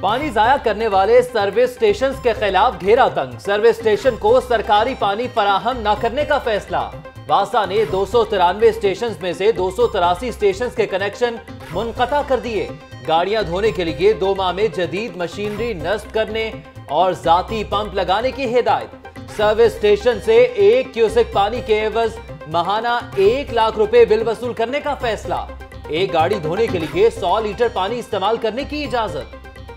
पानी जाया करने वाले सर्विस स्टेशन के खिलाफ घेरा तंग। सर्विस स्टेशन को सरकारी पानी फराहम न करने का फैसला। वासा ने 293 स्टेशन में से 283 स्टेशन के कनेक्शन मुनक़ता कर दिए। गाड़ियां धोने के लिए 2 माह में जदीद मशीनरी नस्ब करने और जाती पंप लगाने की हिदायत। सर्विस स्टेशन से 1 क्यूसेक पानी के एवज माहाना 1 लाख रुपए बिल वसूल करने का फैसला। एक गाड़ी धोने के लिए 100 लीटर पानी इस्तेमाल करने की इजाजत।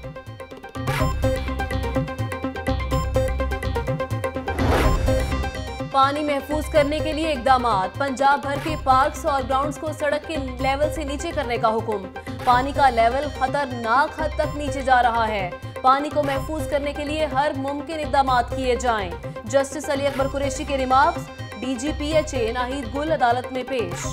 पानी महफूज करने के लिए इकदामात। पंजाब भर के पार्क्स और ग्राउंड्स को सड़क के लेवल से नीचे करने का हुक्म। पानी का लेवल खतरनाक हद तक नीचे जा रहा है। पानी को महफूज करने के लिए हर मुमकिन इकदामात किए जाएं। जस्टिस अली अकबर कुरैशी के रिमार्क्स DGPHA नाहिद गुल अदालत में पेश।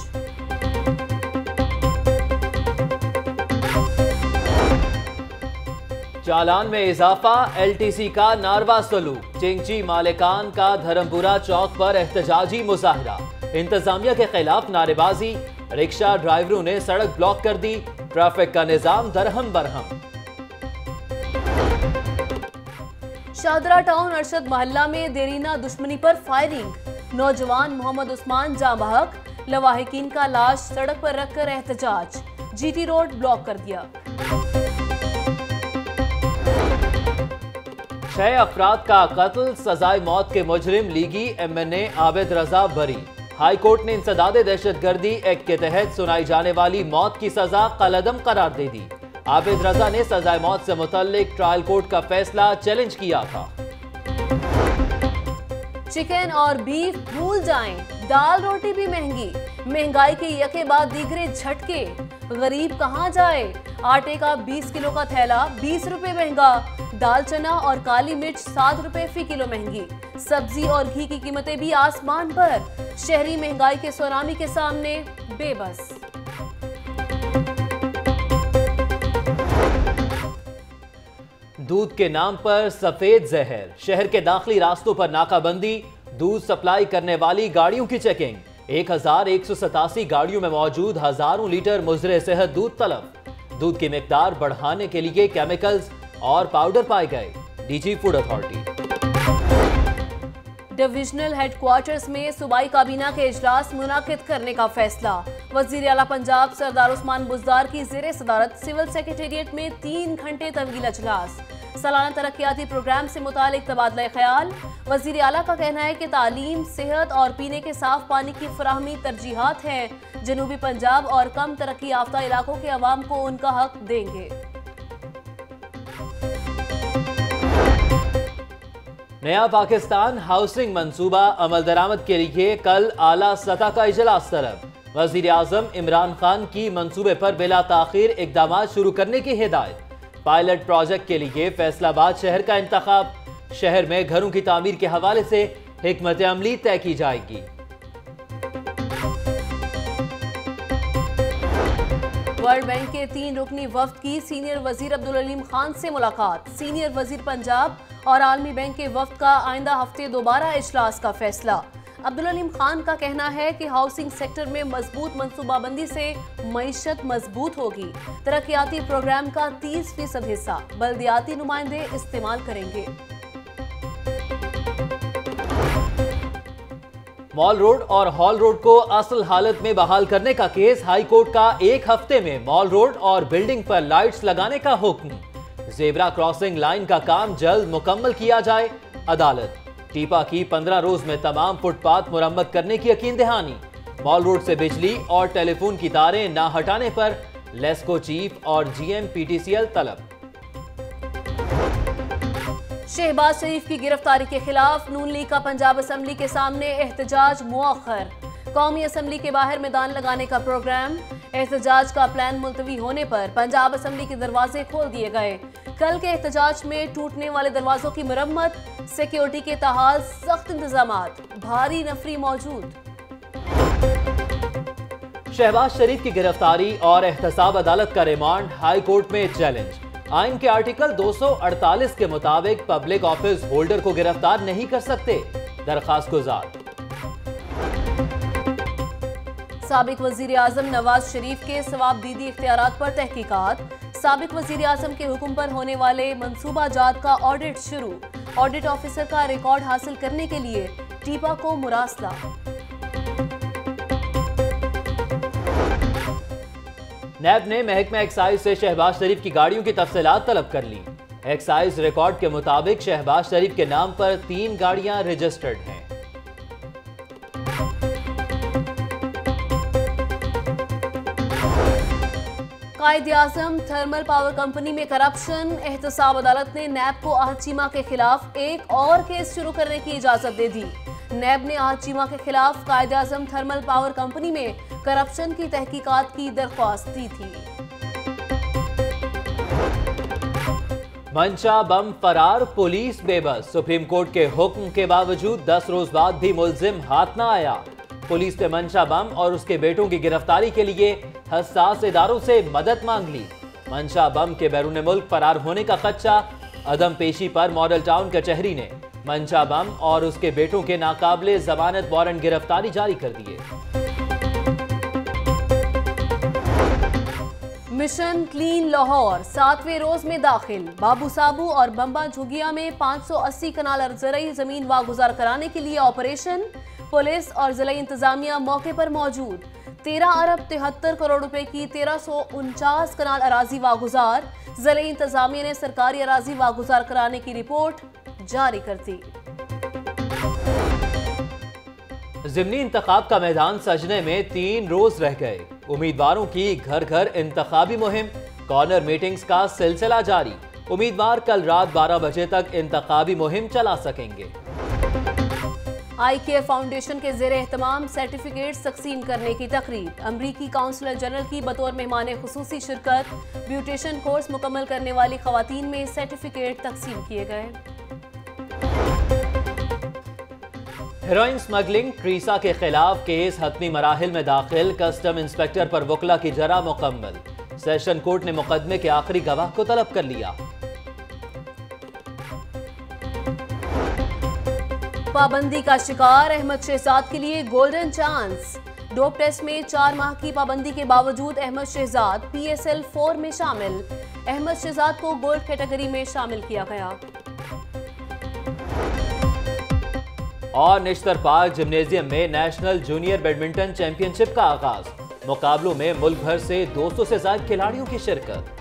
चालान में इजाफा, LTC का नारवा सलूक। चिंची मालिकान का धर्मपुरा चौक पर एहतजाजी मुजाहरा। इंतजामिया के खिलाफ नारेबाजी। रिक्शा ड्राइवरों ने सड़क ब्लॉक कर दी। ट्रैफिक का निजाम दरहम बरहम। शाहदरा टाउन अरशद मोहल्ला में देरीना दुश्मनी पर फायरिंग। नौजवान मोहम्मद उस्मान जाँ बहक। लवाहिकीन का लाश सड़क पर रखकर एहतजाज। GT रोड ब्लॉक कर दिया। 6 अफराद का कत्ल, सजाए मौत के मुजरिम लीगी MNA आबिद रजा बरी। हाई कोर्ट ने इंसदादे दहशतगर्दी एक्ट के तहत सुनाई जाने वाली मौत की सजा कलअदम करार दे दी। आबिद रजा ने सजाए मौत से मुतल्लिक ट्रायल कोर्ट का फैसला चैलेंज किया था। चिकन और बीफ भूल जाएं, दाल रोटी भी महंगी। महंगाई के यके बाद दीगरे झटके। गरीब कहां जाए। आटे का 20 किलो का थैला 20 रुपए महंगा। दाल चना और काली मिर्च 7 रुपए फी किलो महंगी। सब्जी और घी की कीमतें भी आसमान पर। शहरी महंगाई के सुनामी के सामने बेबस। दूध के नाम पर सफेद जहर। शहर के दाखिली रास्तों पर नाकाबंदी। दूध सप्लाई करने वाली गाड़ियों की चेकिंग। 1187 गाड़ियों में मौजूद हजारों लीटर मुजरे सेहत दूध तलब। दूध की मिकदार बढ़ाने के लिए केमिकल्स और पाउडर पाए गए। DG food authority. Divisional headquarters में सूबाई काबीना के इजलास मुनाकिद करने का फैसला। वजीर आला पंजाब सरदार उस्मान बुज़दार की ज़ेरे सदारत सिविल सेक्रेटेरिएट में 3 घंटे तवील इजलास। सालाना तरक्याती प्रोग्राम से मुतालिक तबादला ख्याल। वजीर आला का कहना है कि तालीम, सेहत और पीने के साफ पानी की फराहमी तरजीहात हैं। जनूबी पंजाब और कम तरक्की याफ्ता इलाकों के अवाम को उनका हक देंगे। नया पाकिस्तान हाउसिंग मंसूबा अमल दरामद के लिए कल आला सतह का इजलास तलब। वजीर आजम इमरान खान की मंसूबे पर बिला ताखीर इकदाम शुरू करने की हिदायत। पायलट प्रोजेक्ट के लिए फैसलाबाद शहर का इंतखाब। शहर में घरों की तामीर के हवाले से हिकमत अमली तय की जाएगी। वर्ल्ड बैंक के 3 रुकनी वफ्द की सीनियर वजीर अब्दुल अलीम खान से मुलाकात। सीनियर वजीर पंजाब और आलमी बैंक के वफ्द का आइंदा हफ्ते दोबारा इजलास का फैसला। अब्दुल अलीम खान का कहना है कि हाउसिंग सेक्टर में मजबूत मनसूबाबंदी से मईशत मजबूत होगी। तरक्याती प्रोग्राम का 30% हिस्सा बल्दियाती नुमाइंदे इस्तेमाल करेंगे। मॉल रोड और हॉल रोड को असल हालत में बहाल करने का केस। हाई कोर्ट का 1 हफ्ते में मॉल रोड और बिल्डिंग पर लाइट्स लगाने का हुक्म। जेब्रा क्रॉसिंग लाइन का काम जल्द मुकम्मल किया जाए। अदालत। टीपा की 15 रोज में तमाम फुटपाथ मुरम्मत करने की यकीन दहानी। मॉल रोड से बिजली और टेलीफोन की तारें न हटाने पर लेस्को चीफ और GM PTCL तलब। शहबाज शरीफ की गिरफ्तारी के खिलाफ नून लीग का पंजाब असम्बली के सामने एहतजाज मुअख्खर। कौमी असम्बली के बाहर मैदान लगाने का प्रोग्राम। एहतजाज का प्लान मुलतवी होने पर पंजाब असम्बली के दरवाजे खोल दिए गए। कल के एहतजाज में टूटने वाले दरवाजों की मरम्मत। सिक्योरिटी के तहाल सख्त इंतजामात। भारी नफरी मौजूद। शहबाज शरीफ की गिरफ्तारी और एहतसाब अदालत का रिमांड हाई कोर्ट में चैलेंज। आइन के आर्टिकल 248 के मुताबिक पब्लिक ऑफिस होल्डर को गिरफ्तार नहीं कर सकते। दरखास्त गुजार। साबिक वजीर आजम नवाज शरीफ के सवाबदीदी इख्तियारात पर तहकीकात। साबिक वजीर आजम के हुक्म पर होने वाले मंसूबा जात का ऑडिट शुरू। ऑडिट ऑफिसर का रिकॉर्ड हासिल करने के लिए टीपा को मुरासला। नैब ने महकमा एक्साइज से शहबाज शरीफ की गाड़ियों की तफसीलात तलब कर ली। एक्साइज रिकॉर्ड के मुताबिक शहबाज शरीफ के नाम पर 3 गाड़ियां रजिस्टर्ड हैं। कायद-ए-आज़म थर्मल पावर कंपनी में करप्शन। एहतसाब अदालत ने नैब को आहद चीमा के खिलाफ एक और केस शुरू करने की इजाजत दे दी। नैब ने आहद चीमा के खिलाफ कायद-ए-आज़म थर्मल पावर कंपनी में करप्शन की तहकीकात की दरख्वास्त दी थी। मंशा बम फरार, पुलिस बेबस। सुप्रीम कोर्ट के हुक्म के बावजूद 10 रोज बाद भी मुलजिम हाथ न आया। पुलिस ने मंशा बम और उसके बेटों की गिरफ्तारी के लिए हसास इदारों से मदद मांग ली। मंशा बम के बैरून मुल्क फरार होने का खदशा अदम पेशी पर मॉडल टाउन कचहरी ने मंशा बम और उसके बेटों के नाकाबिले जमानत वारंट गिरफ्तारी जारी कर दिए। मिशन क्लीन लाहौर 7वें रोज में दाखिल। बाबू साबू और बम्बा झुगिया में 580 कनाल ज़रई जमीन वागुजार कराने के लिए ऑपरेशन। पुलिस और जिला इंतजामिया मौके पर मौजूद। 13 अरब 73 करोड़ रुपए की 1349 कनाल अराजी वागुजार। जिला इंतजामिया ने सरकारी अराजी वागुजार कराने की रिपोर्ट जारी कर दी। ज़िमनी इंतखाब का मैदान सजने में 3 रोज रह गए। उम्मीदवारों की घर घर इंतखाबी मुहिम, कॉर्नर मीटिंग्स का सिलसिला जारी। उम्मीदवार कल रात 12 बजे तक इंतखाबी मुहिम चला सकेंगे। IK फाउंडेशन के ज़ेरे एहतमाम सर्टिफिकेट्स तकसीम करने की तकरीब। अमरीकी काउंसलर जनरल की बतौर मेहमान खुसूसी शिरकत। ब्यूटेशन कोर्स मुकम्मल करने वाली खवातीन में सर्टिफिकेट तकसीम किए गए। हेरोइन स्मगलिंग, ट्रीसा के खिलाफ केस हतमी मराहिल में दाखिल। कस्टम इंस्पेक्टर पर वकला की जरा मुकम्मल। सेशन कोर्ट ने मुकदमे के आखिरी गवाह को तलब कर लिया। पाबंदी का शिकार अहमद शहजाद के लिए गोल्डन चांस। डोप टेस्ट में 4 माह की पाबंदी के बावजूद अहमद शहजाद PSL 4 में शामिल। अहमद शहजाद को गोल्ड कैटेगरी में शामिल किया गया। और निश्तर पार्क जिम्नेजियम में नेशनल जूनियर बैडमिंटन चैंपियनशिप का आगाज। मुकाबलों में मुल्क भर से 200 से ज्यादा खिलाड़ियों की शिरकत।